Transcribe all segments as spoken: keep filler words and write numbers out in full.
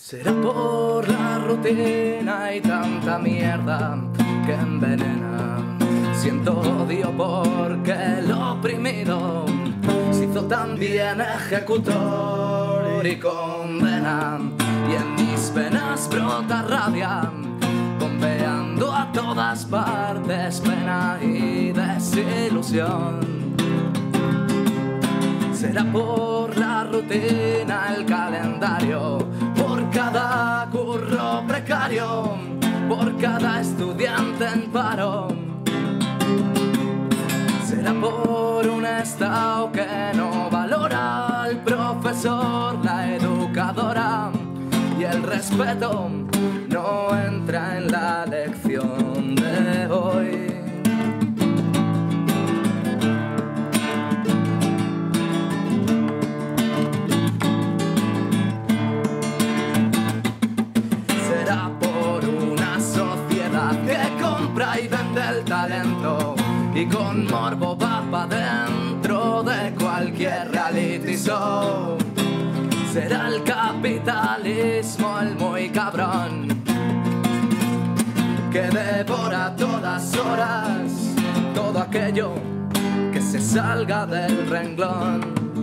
Será por la rutina y tanta mierda que envenena. Siento odio porque el oprimido se hizo también ejecutor y condena. Y en mis venas brota rabia, bombeando a todas partes pena y desilusión. Será por la rutina, el calendario, por cada curro precario, por cada estudiante en paro. Será por un estado que no valora al profesor, la educadora, y el respeto no entra en la lección de hoy. Será por una sociedad que compra y vende el talento y con morbo va pa' dentro de cualquier reality show. Será el capitalismo el muy cabrón que devora a todas horas todo aquello que se salga del renglón.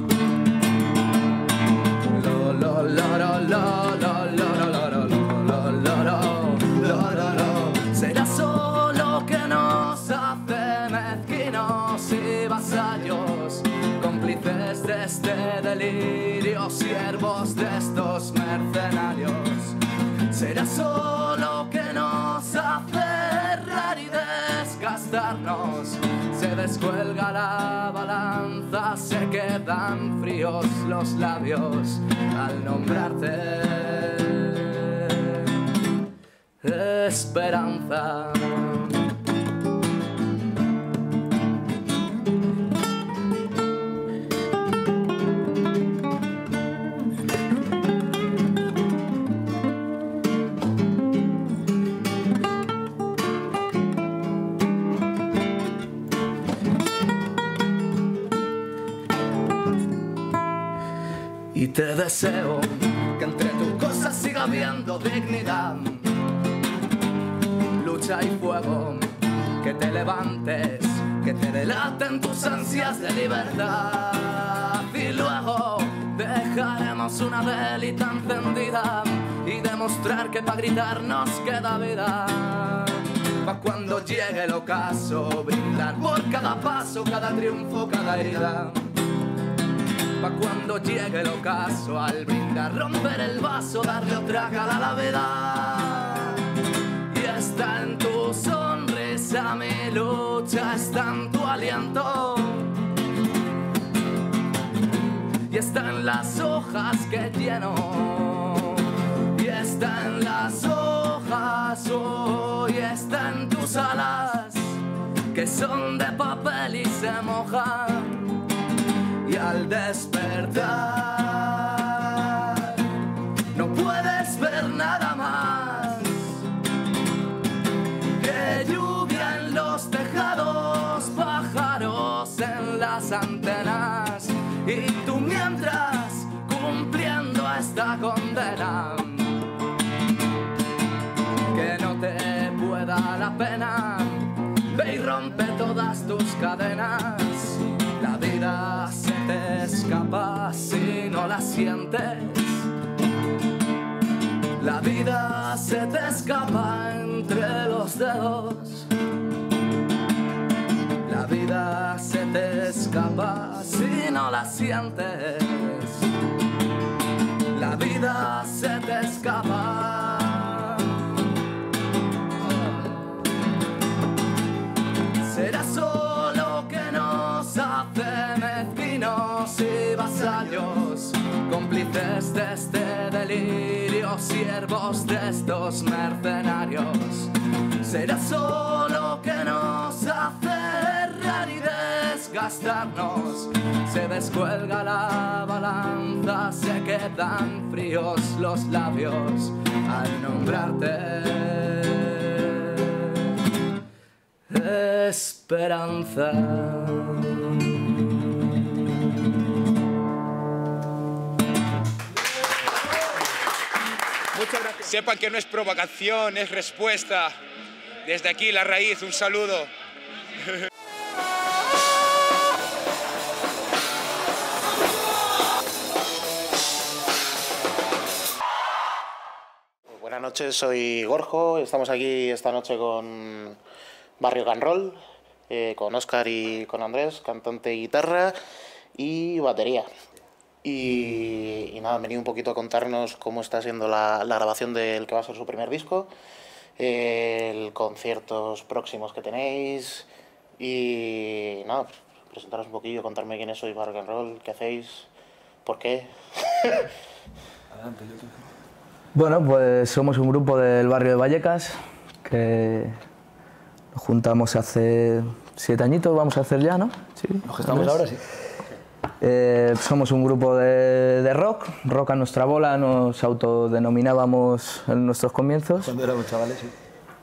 Lo, lo, lo, lo, lo, lo, lo, lo, lo, lo, lo, lo, lo, lo. Será solo que nos hace mezquinos y vasallos, cómplices de este delirio, siervos de estos mercenarios. Será solo que nos hace errar y desgastarnos. Se descuelga la balanza, se quedan fríos los labios al nombrarte esperanza. Y te deseo que entre tus cosas siga habiendo dignidad, lucha y fuego, que te levantes, que te delaten tus ansias de libertad. Y luego dejaremos una velita encendida y demostrar que para gritar nos queda vida. Pa' cuando llegue el ocaso, brindar por cada paso, cada triunfo, cada herida. Pa' cuando llegue el ocaso, al brindar romper el vaso, darle otra cara a la vida. Y está en tu sonrisa mi lucha, está en tu aliento, y está en las hojas que lleno, y está en las hojas hoy, y está en tus alas que son de papel y se mojan. Y al despertar no puedes ver nada más que lluvia en los tejados, pájaros en las antenas, y tú mientras cumpliendo esta condena. Que no te pueda la pena, ve y rompe todas tus cadenas. La vida se te escapa si no la sientes. La vida se te escapa entre los dedos. La vida se te escapa si no la sientes. La vida se te escapa. Será solo que nos hace mezquinos y vasallos, cómplices de este delirio, siervos de estos mercenarios. Será solo que nos hace errar y desgastarnos. Se descuelga la balanza, se quedan fríos los labios al nombrarte esperanza. Muchas gracias. Sepan que no es provocación, es respuesta. Desde aquí, La Raíz, un saludo. Buenas noches, soy Gorjo, estamos aquí esta noche con Barrio Can Roll, eh, con Óscar y con Andrés, cantante, guitarra y batería. Y, y nada, han venido un poquito a contarnos cómo está siendo la, la grabación del que va a ser su primer disco, eh, el conciertos próximos que tenéis y nada, pues, presentaros un poquillo, contarme quiénes sois Barrio Can Roll, qué hacéis, por qué. Adelante, yo te... Bueno, pues somos un grupo del barrio de Vallecas que nos juntamos hace siete añitos, vamos a hacer ya, ¿no? Sí, nos estamos ahora, sí. Eh, somos un grupo de, de rock, rock a nuestra bola, nos autodenominábamos en nuestros comienzos. Cuando éramos chavales, sí.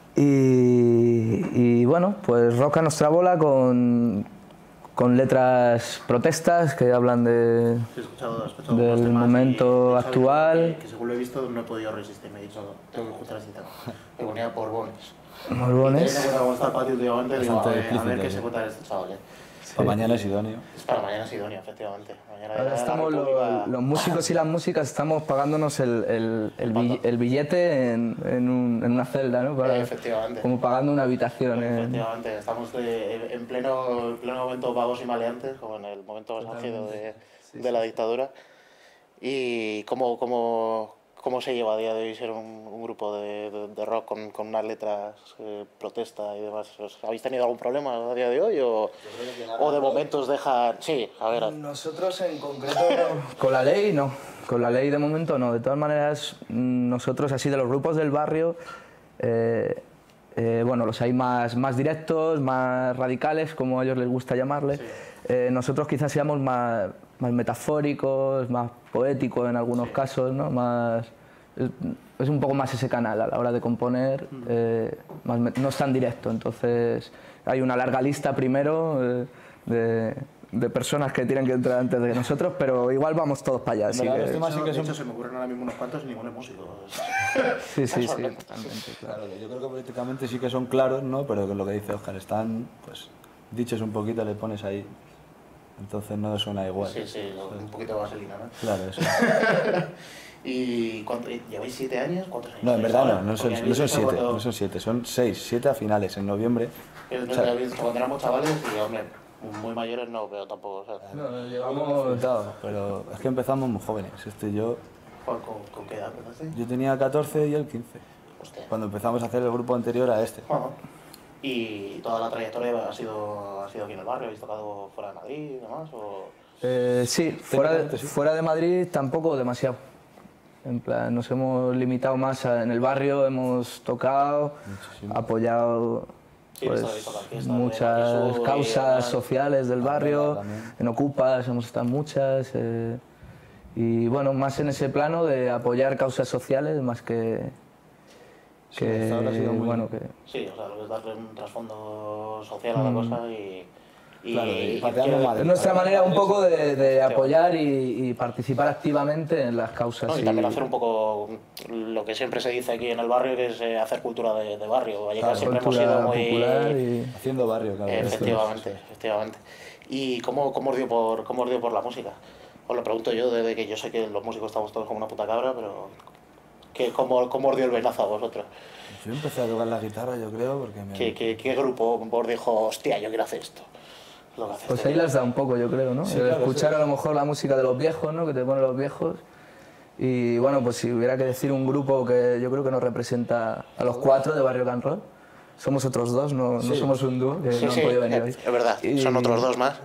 Y, y bueno, pues rock a nuestra bola con, con letras protestas que hablan de, He escuchado, he escuchado del momento y, actual. Que, que según lo he visto no he podido resistir, me he dicho, tengo que escuchar este tema. Me ponía Borbones. Borbones. Y teniendo en cuenta cómo está el patio últimamente, digo, a ver, a ver qué sí. se cuenta este chaval. ¿eh? Sí. Para mañana es idóneo. Para mañana es idóneo, efectivamente. Mañana Ahora estamos República... lo, los músicos y las músicas estamos pagándonos el, el, el, bill, el billete en, en, un, en una celda, ¿no? Para, efectivamente. Como pagando una habitación. Efectivamente, en... estamos de, en pleno, en pleno momento vagos y maleantes, como en el momento más álgido de, sí, de la dictadura. ¿Y cómo, cómo, cómo se lleva a día de hoy ser un, un grupo de, de, de rock con, con unas letras, eh, protesta y demás? ¿Habéis tenido algún problema a día de hoy o, o de momentos dejan...? Sí, a ver... Nosotros en concreto, con la ley no, con la ley de momento no. De todas maneras, nosotros así de los grupos del barrio, eh, eh, bueno, los hay más, más directos, más radicales, como a ellos les gusta llamarles. Sí. Eh, nosotros quizás seamos más, más metafóricos, más poéticos en algunos sí. casos, ¿no? Más, es, es un poco más ese canal a la hora de componer, mm. eh, más, no es tan directo, entonces hay una larga lista primero eh, de, de personas que tienen que entrar antes de nosotros, pero igual vamos todos para allá. Así que, que, de hecho, sí que de hecho se me ocurren ahora mismo unos cuantos y ninguno es músico. Sí, sí, sí, totalmente, claro. Claro, yo creo que políticamente sí que son claros, ¿no? Pero que lo que dice Óscar, están pues dichos un poquito, le pones ahí. Entonces no suena igual. Sí, sí, un poquito de vaselina, ¿no? Claro, eso. ¿Y cuánto, lleváis siete años? ¿Cuántos años? No, en verdad no, no son, no son siete, no son siete, son seis, siete a finales, en noviembre. O sea, cuando éramos chavales y, hombre, muy mayores no, pero tampoco, o sea... No, llevamos... Pero es que empezamos muy jóvenes, este y yo... ¿Con, con qué edad empezaste? Yo tenía catorce y él quince. Hostia. Cuando empezamos a hacer el grupo anterior a este. Uh-huh. ¿Y toda la trayectoria ha sido, ha sido aquí en el barrio? ¿Habéis tocado fuera de Madrid y demás? O... Eh, sí, fuera de, sí, fuera de Madrid tampoco demasiado. En plan, nos hemos limitado más a, en el barrio, hemos tocado, muchísimo. Apoyado sí, pues, fiesta, muchas causas y, sociales del barrio, también. En Ocupas hemos estado en muchas. Eh, y bueno, más en ese plano de apoyar causas sociales más que... que sí, ha sido muy bueno, que... Sí, o sea, lo que es darle un trasfondo social a la mm. cosa y... Y, claro, y, y, y es nuestra manera un poco de, de apoyar y, y participar activamente en las causas. No, y, y también hacer un poco lo que siempre se dice aquí en el barrio, que es eh, hacer cultura de, de barrio. Vallecas claro, siempre hemos sido muy... Y... Haciendo barrio, claro. Efectivamente, esto, efectivamente. ¿Y cómo, cómo, os dio por, cómo os dio por la música? Os lo pregunto yo, desde que yo sé que los músicos estamos todos como una puta cabra, pero... ¿qué, cómo, ¿Cómo os dio el venazo a vosotros? Yo empecé a tocar la guitarra, yo creo, porque me... ¿Qué, qué, qué grupo os dijo, hostia, yo quiero hacer esto? Pues ahí las da un poco, yo creo, ¿no? Sí, claro, escuchar sí. a lo mejor la música de los viejos, ¿no? Que te ponen los viejos. Y bueno, pues si hubiera que decir un grupo que yo creo que nos representa a los cuatro de Barrio Can Roll, somos otros dos, no, sí. no somos un dúo, que sí, no sí, han podido venir hoy. Es verdad, y, son otros dos más.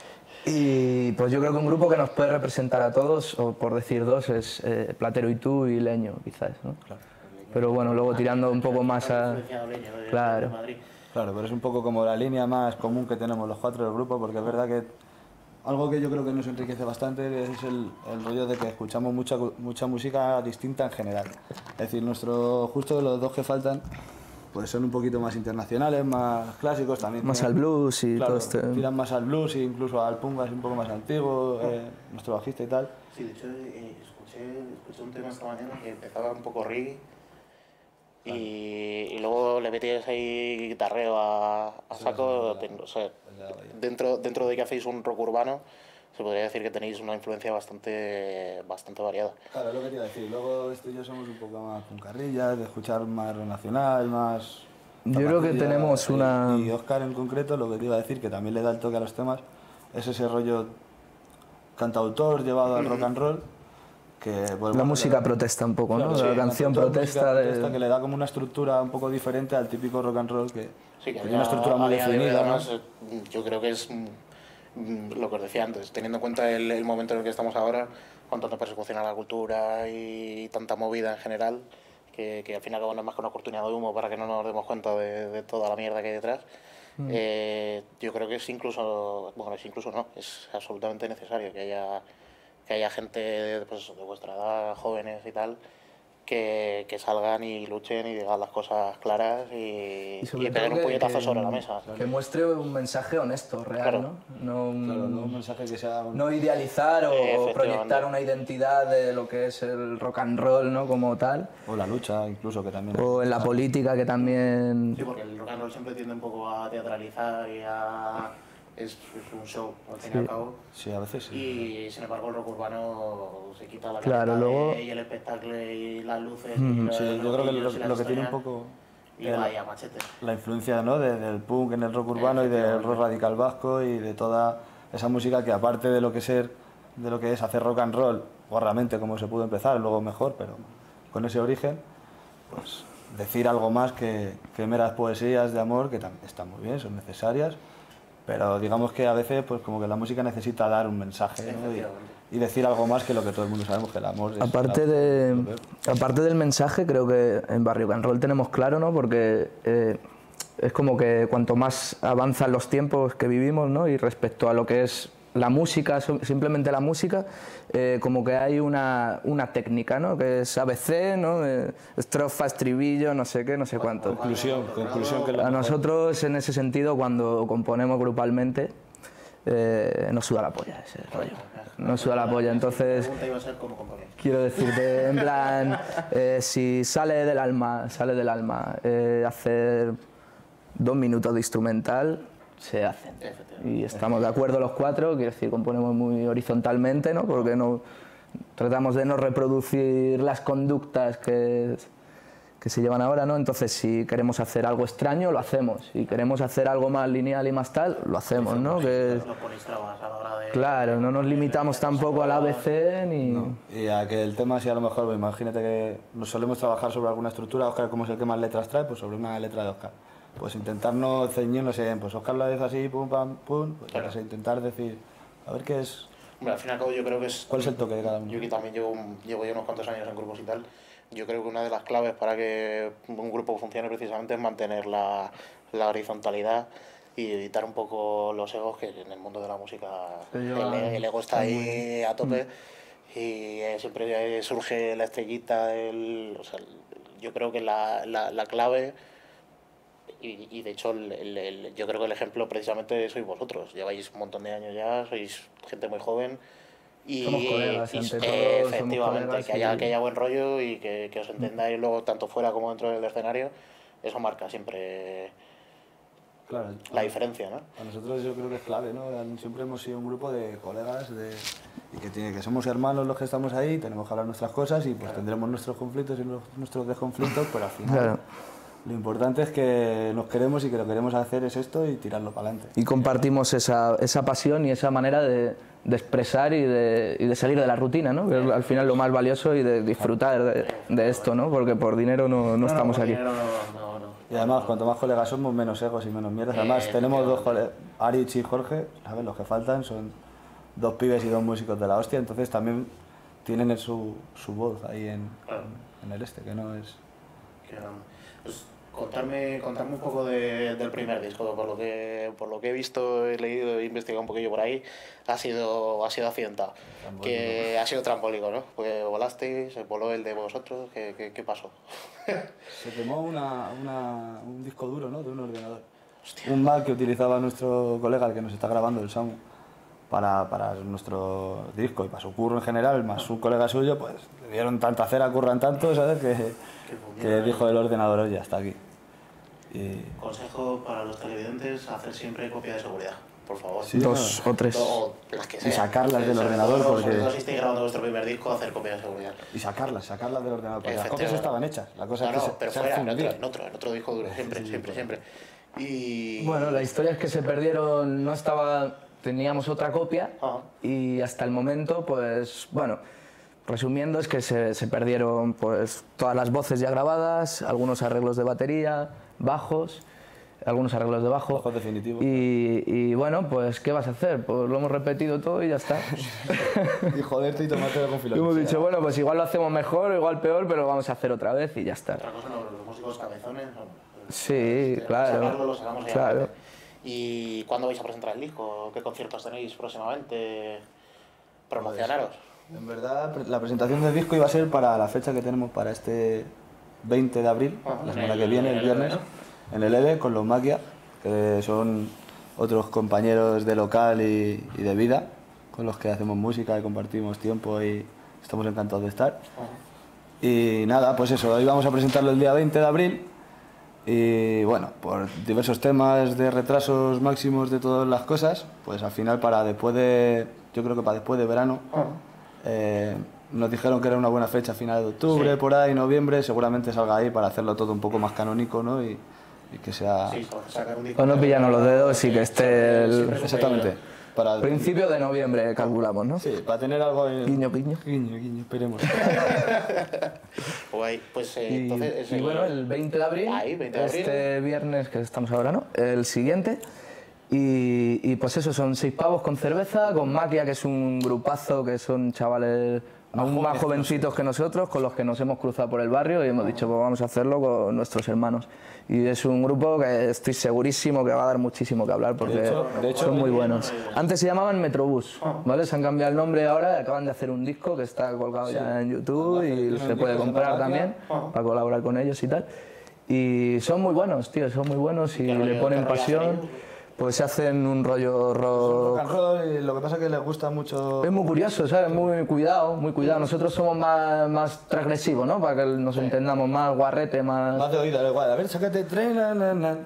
Y pues yo creo que un grupo que nos puede representar a todos, o por decir dos, es eh, Platero y tú y Leño, quizás, ¿no? Claro. Pero bueno, luego tirando un poco más a... Claro. Claro, pero es un poco como la línea más común que tenemos los cuatro del grupo, porque es verdad que algo que yo creo que nos enriquece bastante es el, el rollo de que escuchamos mucha, mucha música distinta en general. Es decir, nuestro, justo los dos que faltan pues son un poquito más internacionales, más clásicos también. Más tienen, al blues y claro, todo este... tiran más al blues e incluso al punk, es un poco más antiguo, eh, nuestro bajista y tal. Sí, de hecho eh, escuché escuché, escuché un tema esta mañana que empezaba un poco reggae y, y luego le metías ahí guitarreo a, a saco. Sí, o sea, dentro, dentro de que hacéis un rock urbano, se podría decir que tenéis una influencia bastante, bastante variada. Claro, es lo que te iba a decir. Luego este y yo somos un poco más puncarrillas, de escuchar más rock nacional, más... Yo creo que tenemos una... Y Óscar en concreto, lo que te iba a decir, que también le da el toque a los temas, es ese rollo cantautor llevado al rock and roll. Que, pues, la música protesta un poco, ¿no? Claro, sí, la canción protesta, de... protesta que le da como una estructura un poco diferente al típico rock and roll, que, sí, que que tiene una estructura muy definida. Además, ¿no? Yo creo que es lo que os decía antes, teniendo en cuenta el, el momento en el que estamos ahora, con tanta persecución a la cultura y tanta movida en general, que, que al final no es más que una oportunidad de humo para que no nos demos cuenta de, de toda la mierda que hay detrás. Mm. Eh, yo creo que es incluso, bueno, es incluso no, es absolutamente necesario que haya, que haya gente pues, de vuestra edad, jóvenes y tal, que, que salgan y luchen y digan las cosas claras y, y, y peguen un puñetazo sobre la mesa. Que muestre un mensaje honesto, real, claro. ¿no? No un, claro, no un mensaje que sea... Un... No idealizar o, o proyectar una identidad de lo que es el rock and roll, ¿no? Como tal. O la lucha, incluso, que también... O en la política, que también... Sí, porque el rock and roll siempre tiende un poco a teatralizar y a... Es, es un show, al fin y al cabo. Sí, a veces sí. Y sin embargo el rock urbano se quita la claro, luego... y el espectáculo y las luces. Mm, y sí, los yo creo que lo, lo que tiene un extrañas, poco... Y vaya machete. La influencia, ¿no? de, del punk en el rock urbano y del rock radical vasco y de toda esa música que, aparte de lo que ser, de lo que es hacer rock and roll, o realmente como se pudo empezar, luego mejor, pero con ese origen, pues decir algo más que, que meras poesías de amor, que también están muy bien, son necesarias, pero digamos que a veces pues como que la música necesita dar un mensaje, ¿no? y, y decir algo más que lo que todo el mundo sabemos, que el amor es... Aparte, de, aparte del mensaje, creo que en Barrio Rock and Roll tenemos claro, ¿no? Porque eh, es como que cuanto más avanzan los tiempos que vivimos, ¿no? Y respecto a lo que es la música, simplemente la música, eh, como que hay una, una técnica, ¿no? Que es A B C, ¿no? Eh, estrofa, estribillo, no sé qué, no sé cuánto. Conclusión, conclusión que la a nosotros, en ese sentido, cuando componemos grupalmente, eh, nos suda la polla ese rollo. Nos suda la polla, entonces... Quiero decirte, en plan, eh, si sale del alma, sale del alma, eh, hacer dos minutos de instrumental, se hacen. Y estamos de acuerdo los cuatro, quiero decir, componemos muy horizontalmente, ¿no? Porque no, tratamos de no reproducir las conductas que, que se llevan ahora, ¿no? Entonces, si queremos hacer algo extraño, lo hacemos. Si queremos hacer algo más lineal y más tal, lo hacemos, ¿no? Que, claro, no nos limitamos tampoco al A B C ni... No. Y a que el tema, si a lo mejor, pues, imagínate que nos solemos trabajar sobre alguna estructura, Óscar, como es el que más letras trae, pues sobre una letra de Óscar. Pues intentar no ceñirnos en, pues Óscar lo dice así, pum, pam, pum, pues claro. Intentar decir, a ver qué es... Hombre, al fin y al cabo yo creo que es... ¿Cuál es el toque de cada uno? Yo que también llevo, llevo ya unos cuantos años en grupos y tal, yo creo que una de las claves para que un grupo funcione precisamente es mantener la, la horizontalidad y evitar un poco los egos, que en el mundo de la música el, el ego está ahí a tope mm. y siempre surge la estrellita, el, o sea, yo creo que la, la, la clave... Y, y de hecho, el, el, el, yo creo que el ejemplo precisamente sois vosotros. Lleváis un montón de años ya, sois gente muy joven. Y, somos colegas, y, ante eh, todo, efectivamente, somos colegas que, haya, y... que haya buen rollo y que, que os entendáis luego tanto fuera como dentro del escenario. Eso marca siempre claro, la diferencia, ¿no? A nosotros yo creo que es clave, ¿no? Siempre hemos sido un grupo de colegas de, y que, tiene, que somos hermanos los que estamos ahí, tenemos que hablar nuestras cosas y pues claro. tendremos nuestros conflictos y nuestros desconflictos, pero al final... Claro. Lo importante es que nos queremos y que lo que queremos hacer es esto y tirarlo para adelante. Y compartimos esa, esa pasión y esa manera de, de expresar y de, y de salir de la rutina, ¿no? Que es al final lo más valioso y de disfrutar de, de esto, ¿no? Porque por dinero no, no, no estamos no, aquí. Dinero no, no, no. Y además, cuanto más colegas somos, menos egos y menos mierdas. Además, eh, tenemos dos colegas, Arich y Jorge, ¿sabes? Los que faltan son dos pibes y dos músicos de la hostia, entonces también tienen su, su voz ahí en, claro. en, en el este, que no es... Que, pues, Contarme, contarme un poco de, del primer disco, por lo que por lo que he visto, he leído e investigado un poquillo por ahí, ha sido ha sido accidentado, que ha sido trambólico, ¿no? Porque volasteis, se voló el de vosotros, ¿qué, qué, qué pasó? Se quemó una, una, un disco duro, ¿no? De un ordenador. Hostia. Un Mac que utilizaba nuestro colega, el que nos está grabando, el Samu, para, para nuestro disco y para su curro en general, más un colega suyo, pues le dieron tanta cera, curran tanto, ¿sabes? Que, que dijo el ordenador, oye, hasta aquí. Y... Consejo para los televidentes, hacer siempre copia de seguridad, por favor. Sí, dos no, o tres. O las que y sacarlas del ordenador todo, porque... Si estáis grabando vuestro primer disco, hacer copia de seguridad. Y sacarlas, sacarlas del ordenador, porque las copias estaban hechas. La cosa no, es que no, se, pero se fuera, en otro, en, otro, en otro disco duro, siempre, sí, sí, siempre, sí, siempre. Y... Bueno, la historia es que se perdieron, no estaba... Teníamos otra copia ah. y hasta el momento, pues, bueno, resumiendo, es que se, se perdieron pues todas las voces ya grabadas, algunos arreglos de batería, bajos, algunos arreglos de bajo. Bajos definitivos. Y, y bueno, pues, ¿qué vas a hacer? Pues lo hemos repetido todo y ya está. Y joderte y tomártelo con filosofía. Hemos dicho, bueno, pues igual lo hacemos mejor, igual peor, pero lo vamos a hacer otra vez y ya está. Otra cosa, no, los músicos cabezones, no. Sí, claro. Sacarlo, lo sacamos claro. ¿Y cuándo vais a presentar el disco? ¿Qué conciertos tenéis próximamente? Promocionaros. Pues, en verdad, la presentación del disco iba a ser para la fecha que tenemos para este veinte de abril, ah, la semana que viene, el viernes, en el E B E con los Maquia, que son otros compañeros de local y, y de vida, con los que hacemos música y compartimos tiempo y estamos encantados de estar. Uh-huh. Y nada, pues eso, hoy vamos a presentarlo el día veinte de abril. Y bueno, por diversos temas de retrasos máximos de todas las cosas, pues al final para después de, yo creo que para después de verano, eh, nos dijeron que era una buena fecha, final de octubre, sí. Por ahí, noviembre, seguramente salga ahí para hacerlo todo un poco más canónico, ¿no? Y, y que sea... Sí, sacar un disco. Bueno, pillarnos los dedos y que esté el... Exactamente. Para principio de noviembre calculamos, ¿no? Sí, para tener algo en... Guiño, guiño. Guiño, guiño, esperemos. Guay, pues eh, y, entonces... Es y el... bueno, el veinte de abril, Ahí, veinte de abril, este viernes que estamos ahora, ¿no? El siguiente. Y, y pues eso, son seis pavos con cerveza, con Maquia, que es un grupazo, que son chavales aún más jovencitos que nosotros, con los que nos hemos cruzado por el barrio y hemos dicho, pues vamos a hacerlo con nuestros hermanos. Y es un grupo que estoy segurísimo que va a dar muchísimo que hablar porque de hecho, de hecho, son muy buenos. Antes se llamaban Metrobús, ¿vale? Se han cambiado el nombre ahora, acaban de hacer un disco que está colgado sí. ya en YouTube y se puede comprar también para colaborar con ellos y tal. Y son muy buenos, tío, son muy buenos y le ponen pasión. Pues se hacen un rollo rock... rock and roll y lo que pasa es que les gusta mucho... Es muy curioso, ¿sabes? Muy cuidado, muy cuidado. Nosotros somos más, más transgresivos, ¿no? Para que nos entendamos, más guarrete, más... Más de oído, igual. A ver, sácate tren... Na, na, na.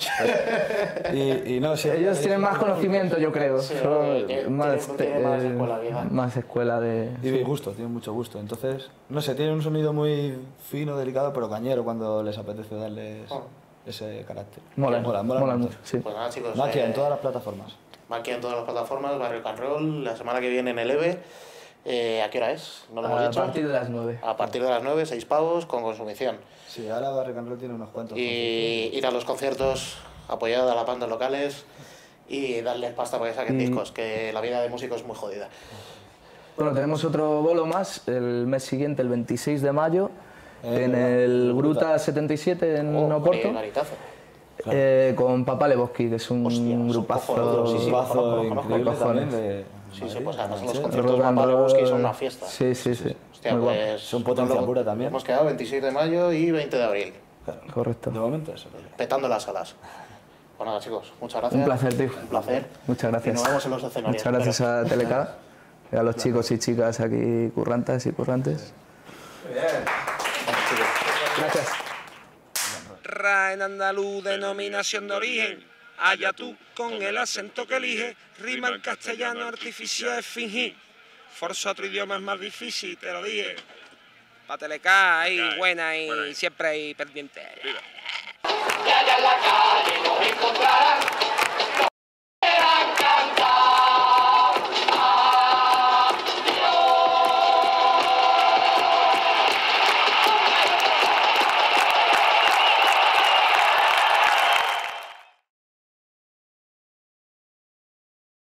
y, y no sé... Ellos tienen más conocimiento, yo creo. Sí, Son tiene, más, tiene más escuela vieja. Más escuela de... Y gusto, tienen mucho gusto. Entonces, no sé, tienen un sonido muy fino, delicado, pero cañero cuando les apetece darles... Oh. ese carácter. Mola, mola, mola, mola mucho. Sí. Pues nada, chicos. Maquia eh, en todas las plataformas. Maquia en todas las plataformas, Barrio Rock and Roll, la semana que viene en el E B E. Eh, ¿A qué hora es? ¿No lo hemos a dicho? A partir de las nueve. A partir de las nueve, seis pavos con consumición. Sí, ahora Barrio Rock and Roll tiene unos cuantos. Y ir a los conciertos, apoyar a las bandas locales y darles pasta para que saquen y... discos, que la vida de músico es muy jodida. Bueno, tenemos otro bolo más el mes siguiente, el veintiséis de mayo. Eh, en el Gruta setenta y siete en oh, Oporto, claro. eh, con Papá Lebowski, que es un Hostia, grupazo, sí, sí, grupazo increíble también. De... Sí, sí, pues además los conciertos de Papá Lebowski son una fiesta. Sí, sí, sí. Hostia, pues, bueno. Son potencia pura también. Hemos quedado veintiséis de mayo y veinte de abril. Claro. Correcto. De momento eso. Petando las salas. Pues nada, chicos, muchas gracias. Un placer, tío. Un placer. Muchas gracias. Y nos vemos en los escenarios. Muchas gracias pero... a Telecada, y a los chicos y chicas aquí currantas y currantes. Muy bien. Gracias. Ra en andaluz, denominación de origen. Allá tú con el acento que elige. Rima en castellano, artificio es fingir. Forza otro idioma es más difícil, te lo dije. Pa' Telecá, ahí, buena y siempre ahí pendiente. Y allá en la calle nos encontrarán.